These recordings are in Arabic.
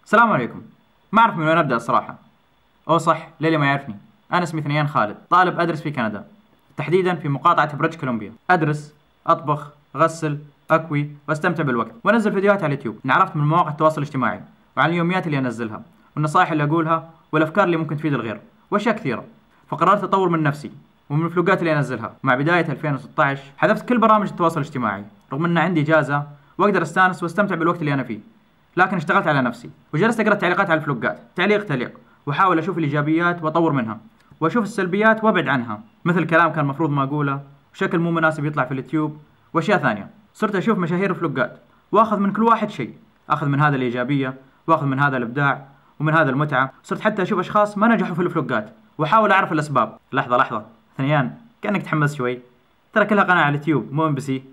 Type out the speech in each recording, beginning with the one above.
السلام عليكم. ما اعرف من وين ابدا الصراحه. اوه صح، للي ما يعرفني، انا اسمي ثنيان خالد، طالب ادرس في كندا، تحديدا في مقاطعه بريتش كولومبيا. ادرس، اطبخ، اغسل، اكوي واستمتع بالوقت، وانزل فيديوهات على اليوتيوب. انعرفت من مواقع التواصل الاجتماعي وعن اليوميات اللي انزلها والنصائح اللي اقولها والافكار اللي ممكن تفيد الغير واشياء كثيره. فقررت اطور من نفسي ومن الفلوقات اللي انزلها. مع بدايه 2016 حذفت كل برامج التواصل الاجتماعي رغم ان عندي اجازه واقدر استانس واستمتع بالوقت اللي انا فيه. لكن اشتغلت على نفسي وجلست اقرا التعليقات على الفلوقات تعليق تعليق، واحاول اشوف الايجابيات واطور منها، واشوف السلبيات وابعد عنها، مثل كلام كان المفروض ما اقوله، وشكل مو مناسب يطلع في اليوتيوب، واشياء ثانيه. صرت اشوف مشاهير الفلوقات واخذ من كل واحد شيء، اخذ من هذا الايجابيه واخذ من هذا الابداع ومن هذا المتعه. صرت حتى اشوف اشخاص ما نجحوا في الفلوقات واحاول اعرف الاسباب. لحظه لحظه ثنيان، كانك تحمست شوي، ترى كلها قناه على اليوتيوب مو ام بي سي.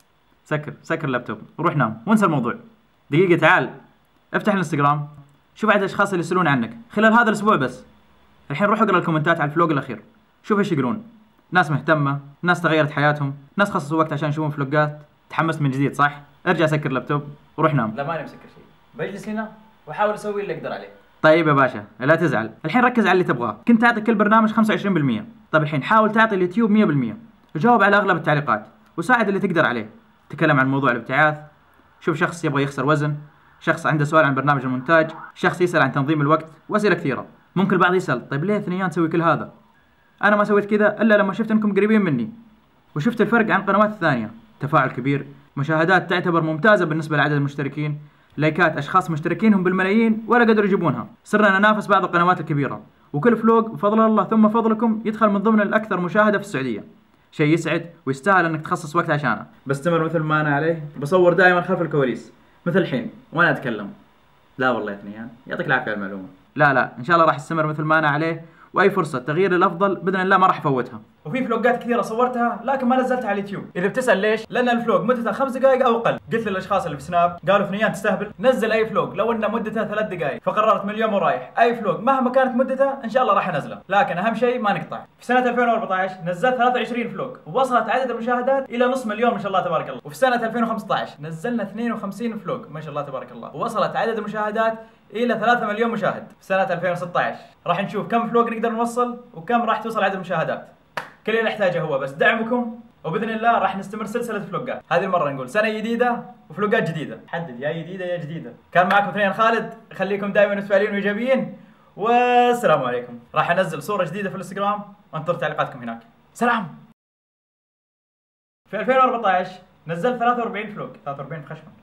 سكر اللابتوب وروح نام وانسى الموضوع. دقيقه، تعال افتح الانستغرام، شوف عدد الاشخاص اللي يسالون عنك خلال هذا الاسبوع بس. الحين روح اقرا الكومنتات على الفلوق الاخير، شوف ايش يقولون. ناس مهتمه، ناس تغيرت حياتهم، ناس خصصوا وقت عشان يشوفون فلوقات. تحمست من جديد صح؟ ارجع سكر اللابتوب وروح نام. لا ماني مسكر شيء، بجلس هنا واحاول اسوي اللي اقدر عليه. طيب يا باشا لا تزعل، الحين ركز على اللي تبغاه. كنت تعطي كل برنامج 25%، طيب الحين حاول تعطي اليوتيوب 100%، وجاوب على اغلب التعليقات وساعد اللي تقدر عليه. تكلم عن موضوع الابتعاث، شوف شخص يبغى يخسر وزن، شخص عنده سؤال عن برنامج المونتاج، شخص يسأل عن تنظيم الوقت، واسئله كثيره. ممكن البعض يسأل طيب ليه ثنيان تسوي كل هذا؟ انا ما سويت كذا الا لما شفت انكم قريبين مني وشفت الفرق عن القنوات الثانيه. تفاعل كبير، مشاهدات تعتبر ممتازه بالنسبه لعدد المشتركين، لايكات اشخاص مشتركينهم بالملايين ولا قدروا يجيبونها. صرنا ننافس بعض القنوات الكبيره، وكل فلوق بفضل الله ثم فضلكم يدخل من ضمن الاكثر مشاهده في السعوديه. شيء يسعد ويستاهل انك تخصص وقت عشانه. بستمر مثل ما انا عليه، بصور دائما خلف الكواليس مثل الحين وانا اتكلم. لا والله يا ثنيان يعطيك العافيه على المعلومه. لا ان شاء الله راح استمر مثل ما انا عليه، واي فرصه تغيير للافضل باذن الله ما راح افوتها. وفي فلوقات كثيره صورتها لكن ما نزلتها على اليوتيوب. اذا بتسال ليش؟ لان الفلوق مدتها 5 دقائق او اقل. قلت للاشخاص اللي في سناب قالوا ثنيان تستهبل، نزل اي فلوق لو انه مدته 3 دقائق. فقررت من اليوم ورايح اي فلوق مهما كانت مدته ان شاء الله راح انزله، لكن اهم شيء ما نقطع. في سنه 2014 نزلت 23 فلوق ووصلت عدد المشاهدات الى نص مليون ما شاء الله تبارك الله. وفي سنه 2015 نزلنا 52 فلوق ما شاء الله تبارك الله ووصلت عدد المشاهدات الى 3 مليون مشاهد. في سنه 2016 راح نشوف كم فلوق نقدر نوصل وكم راح توصل عدد المشاهدات. كل اللي نحتاجه هو بس دعمكم، وباذن الله راح نستمر سلسله فلوقات. هذه المره نقول سنه جديده وفلوقات جديده، حدد يا جديده يا جديده. كان معكم ثنيان خالد، خليكم دائما متفائلين وايجابيين، والسلام عليكم. راح انزل صوره جديده في الانستغرام وانتظر تعليقاتكم هناك. سلام. في 2014 نزلت 43 فلوق، 43 خشمه.